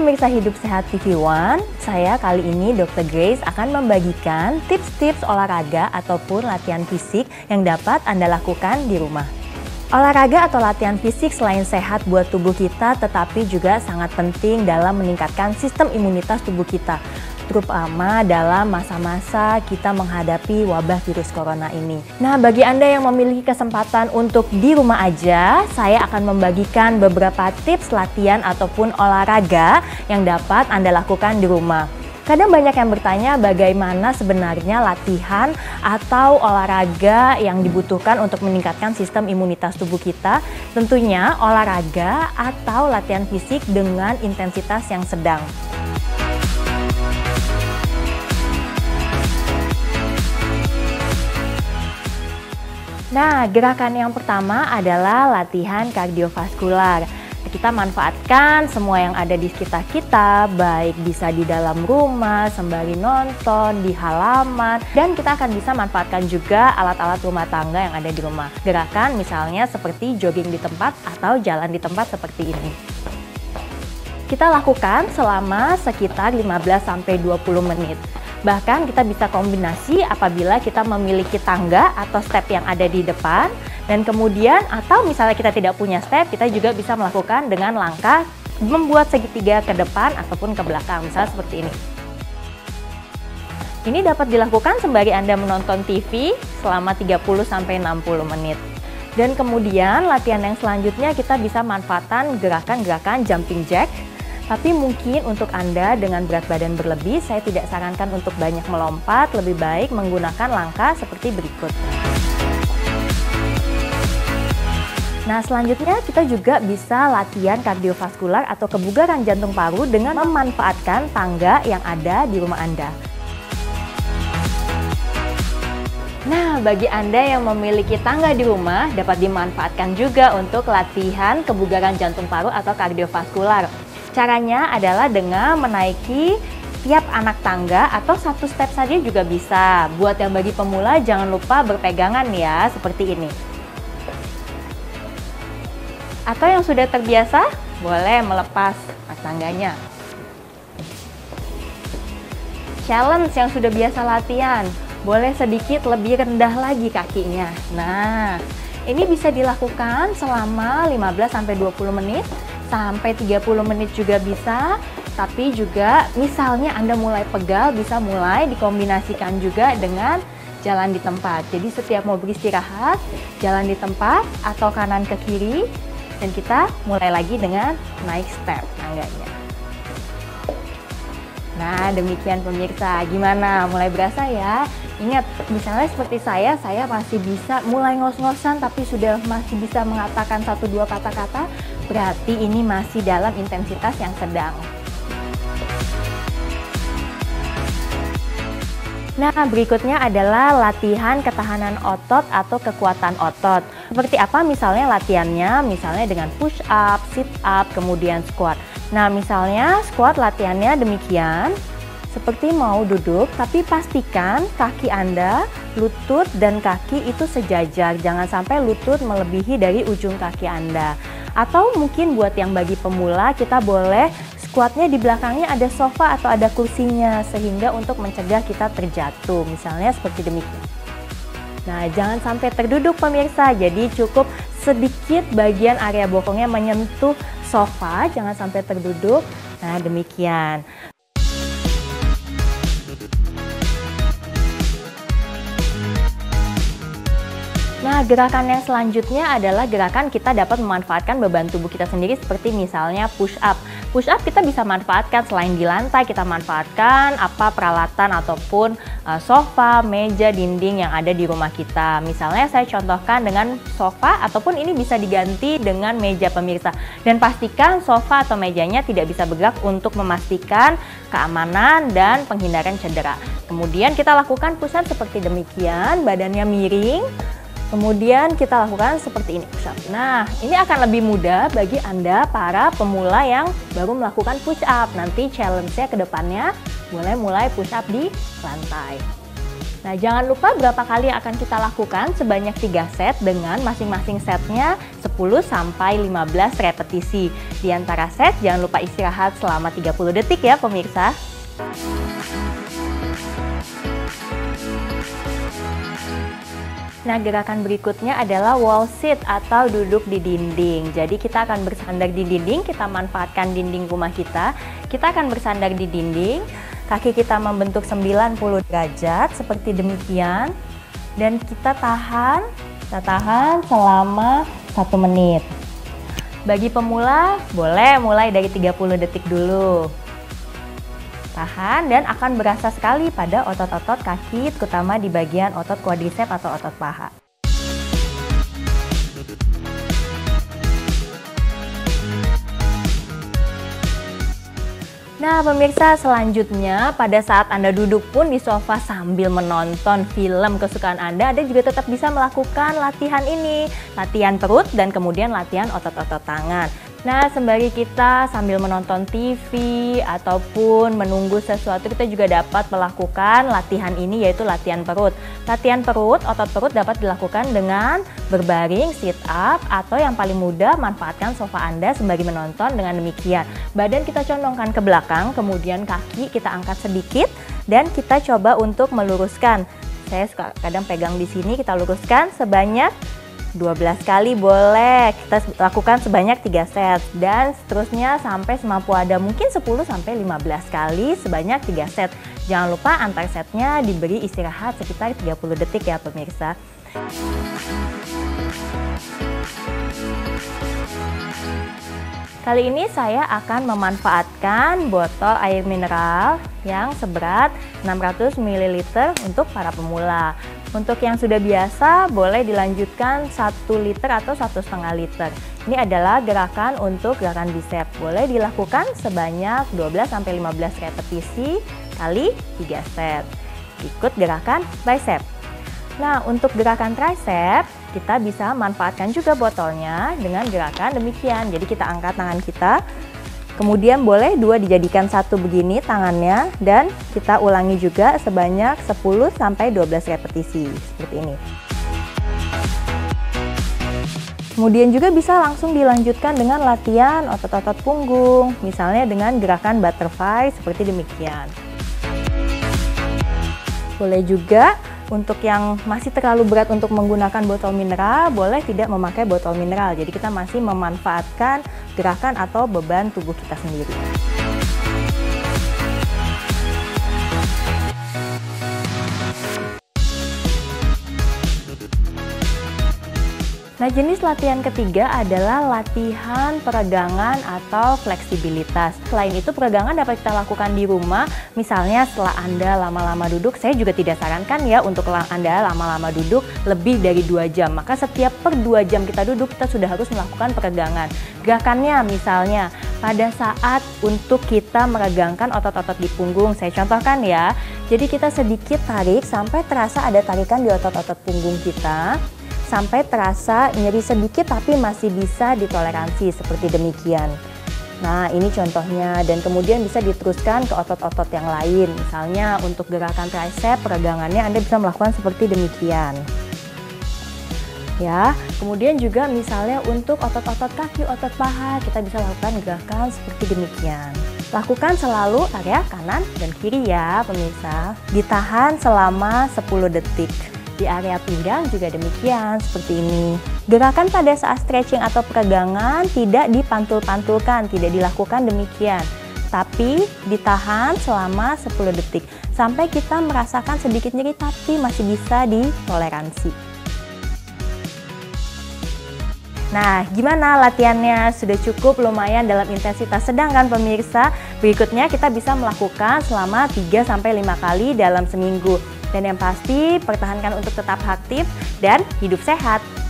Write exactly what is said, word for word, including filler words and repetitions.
pemirsa Hidup Sehat T V One, saya kali ini dokter Grace akan membagikan tips-tips olahraga ataupun latihan fisik yang dapat Anda lakukan di rumah. Olahraga atau latihan fisik selain sehat buat tubuh kita, tetapi juga sangat penting dalam meningkatkan sistem imunitas tubuh kita, terutama dalam masa-masa kita menghadapi wabah virus corona ini. Nah, bagi Anda yang memiliki kesempatan untuk di rumah aja, saya akan membagikan beberapa tips latihan ataupun olahraga yang dapat Anda lakukan di rumah. Kadang banyak yang bertanya bagaimana sebenarnya latihan atau olahraga yang dibutuhkan untuk meningkatkan sistem imunitas tubuh kita. Tentunya olahraga atau latihan fisik dengan intensitas yang sedang. Nah, gerakan yang pertama adalah latihan kardiovaskular. Kita manfaatkan semua yang ada di sekitar kita, baik bisa di dalam rumah, sembari nonton, di halaman, dan kita akan bisa manfaatkan juga alat-alat rumah tangga yang ada di rumah. Gerakan misalnya seperti jogging di tempat atau jalan di tempat seperti ini. Kita lakukan selama sekitar lima belas sampai dua puluh menit. Bahkan kita bisa kombinasi apabila kita memiliki tangga atau step yang ada di depan, dan kemudian atau misalnya kita tidak punya step, kita juga bisa melakukan dengan langkah membuat segitiga ke depan ataupun ke belakang, misalnya seperti ini. Ini dapat dilakukan sembari Anda menonton T V selama tiga puluh sampai enam puluh menit. Dan kemudian latihan yang selanjutnya kita bisa manfaatkan gerakan-gerakan jumping jack. Tapi mungkin untuk Anda dengan berat badan berlebih, saya tidak sarankan untuk banyak melompat, lebih baik menggunakan langkah seperti berikut. Nah, selanjutnya kita juga bisa latihan kardiovaskular atau kebugaran jantung paru dengan memanfaatkan tangga yang ada di rumah Anda. Nah, bagi Anda yang memiliki tangga di rumah, dapat dimanfaatkan juga untuk latihan kebugaran jantung paru atau kardiovaskular. Caranya adalah dengan menaiki tiap anak tangga atau satu step saja juga bisa. Buat yang bagi pemula jangan lupa berpegangan ya, seperti ini. Atau yang sudah terbiasa, boleh melepas tangganya. Challenge yang sudah biasa latihan, boleh sedikit lebih rendah lagi kakinya. Nah, ini bisa dilakukan selama lima belas sampai dua puluh menit. Sampai tiga puluh menit juga bisa, tapi juga misalnya Anda mulai pegal, bisa mulai dikombinasikan juga dengan jalan di tempat. Jadi setiap mau beristirahat, jalan di tempat atau kanan ke kiri, dan kita mulai lagi dengan naik step tangganya. Nah, demikian pemirsa, gimana? Mulai berasa ya? Ingat, misalnya seperti saya, saya masih bisa mulai ngos-ngosan tapi sudah masih bisa mengatakan satu dua kata-kata, berarti ini masih dalam intensitas yang sedang. Nah, berikutnya adalah latihan ketahanan otot atau kekuatan otot. Seperti apa misalnya latihannya? Misalnya dengan push up, sit up, kemudian squat. Nah, misalnya squat latihannya demikian. Seperti mau duduk, tapi pastikan kaki Anda, lutut dan kaki itu sejajar. Jangan sampai lutut melebihi dari ujung kaki Anda. Atau mungkin buat yang bagi pemula, kita boleh squatnya di belakangnya ada sofa atau ada kursinya, sehingga untuk mencegah kita terjatuh. Misalnya seperti demikian. Nah, jangan sampai terduduk pemirsa, jadi cukup sedikit bagian area bokongnya menyentuh sofa, jangan sampai terduduk. Nah, demikian. Nah, gerakan yang selanjutnya adalah gerakan kita dapat memanfaatkan beban tubuh kita sendiri seperti misalnya push up. Push up kita bisa manfaatkan selain di lantai, kita manfaatkan apa peralatan ataupun uh, sofa, meja, dinding yang ada di rumah kita. Misalnya saya contohkan dengan sofa ataupun ini bisa diganti dengan meja pemirsa. Dan pastikan sofa atau mejanya tidak bisa bergerak untuk memastikan keamanan dan penghindaran cedera. Kemudian kita lakukan push up seperti demikian, badannya miring. Kemudian kita lakukan seperti ini push up. Nah, ini akan lebih mudah bagi Anda para pemula yang baru melakukan push up. Nanti challenge-nya ke depannya boleh mulai push up di lantai. Nah, jangan lupa berapa kali yang akan kita lakukan, sebanyak tiga set dengan masing-masing setnya sepuluh sampai lima belas repetisi. Di antara set, jangan lupa istirahat selama tiga puluh detik ya pemirsa. Nah, gerakan berikutnya adalah wall sit atau duduk di dinding. Jadi kita akan bersandar di dinding, kita manfaatkan dinding rumah kita. Kita akan bersandar di dinding. Kaki kita membentuk sembilan puluh derajat seperti demikian, dan kita tahan, kita tahan selama satu menit. Bagi pemula boleh mulai dari tiga puluh detik dulu. Tahan dan akan berasa sekali pada otot-otot kaki, terutama di bagian otot quadriceps atau otot paha. Nah pemirsa, selanjutnya pada saat Anda duduk pun di sofa sambil menonton film kesukaan Anda, Anda juga tetap bisa melakukan latihan ini, latihan perut dan kemudian latihan otot-otot tangan. Nah, sembari kita sambil menonton T V ataupun menunggu sesuatu, kita juga dapat melakukan latihan ini, yaitu latihan perut. Latihan perut, otot perut dapat dilakukan dengan berbaring, sit up, atau yang paling mudah manfaatkan sofa Anda sembari menonton dengan demikian. Badan kita condongkan ke belakang, kemudian kaki kita angkat sedikit dan kita coba untuk meluruskan. Saya suka kadang pegang di sini, kita luruskan sebanyak dua belas kali boleh, kita lakukan sebanyak tiga set dan seterusnya sampai semampu Anda, mungkin sepuluh sampai lima belas kali sebanyak tiga set. Jangan lupa antar setnya diberi istirahat sekitar tiga puluh detik ya pemirsa. Kali ini saya akan memanfaatkan botol air mineral yang seberat enam ratus mililiter untuk para pemula. Untuk yang sudah biasa boleh dilanjutkan satu liter atau satu setengah liter. Ini adalah gerakan untuk gerakan bicep. Boleh dilakukan sebanyak dua belas sampai lima belas repetisi kali tiga set. Ikut gerakan bicep. Nah, untuk gerakan tricep kita bisa manfaatkan juga botolnya dengan gerakan demikian. Jadi kita angkat tangan kita, kemudian boleh dua dijadikan satu begini tangannya, dan kita ulangi juga sebanyak sepuluh sampai dua belas repetisi seperti ini. Kemudian juga bisa langsung dilanjutkan dengan latihan otot-otot punggung, misalnya dengan gerakan butterfly seperti demikian. Boleh juga untuk yang masih terlalu berat untuk menggunakan botol mineral, boleh tidak memakai botol mineral. Jadi kita masih memanfaatkan gerakan atau beban tubuh kita sendiri. Nah, jenis latihan ketiga adalah latihan peregangan atau fleksibilitas. Selain itu, peregangan dapat kita lakukan di rumah. Misalnya setelah Anda lama-lama duduk, saya juga tidak sarankan ya untuk Anda lama-lama duduk lebih dari dua jam. Maka setiap per dua jam kita duduk, kita sudah harus melakukan peregangan. Gerakannya misalnya pada saat untuk kita meregangkan otot-otot di punggung, saya contohkan ya. Jadi kita sedikit tarik sampai terasa ada tarikan di otot-otot punggung kita, sampai terasa nyeri sedikit tapi masih bisa ditoleransi seperti demikian. Nah, ini contohnya, dan kemudian bisa diteruskan ke otot-otot yang lain. Misalnya untuk gerakan tricep, peregangannya Anda bisa melakukan seperti demikian. Ya, kemudian juga misalnya untuk otot-otot kaki, otot paha, kita bisa lakukan gerakan seperti demikian. Lakukan selalu area kanan dan kiri ya pemirsa. Ditahan selama sepuluh detik. Di area pinggang juga demikian, seperti ini. Gerakan pada saat stretching atau peregangan tidak dipantul-pantulkan, tidak dilakukan demikian. Tapi ditahan selama sepuluh detik. Sampai kita merasakan sedikit nyeri tapi masih bisa ditoleransi. Nah, gimana latihannya? Sudah cukup lumayan dalam intensitas sedang kan pemirsa? Berikutnya kita bisa melakukan selama tiga sampai lima kali dalam seminggu. Dan yang pasti, pertahankan untuk tetap aktif dan hidup sehat.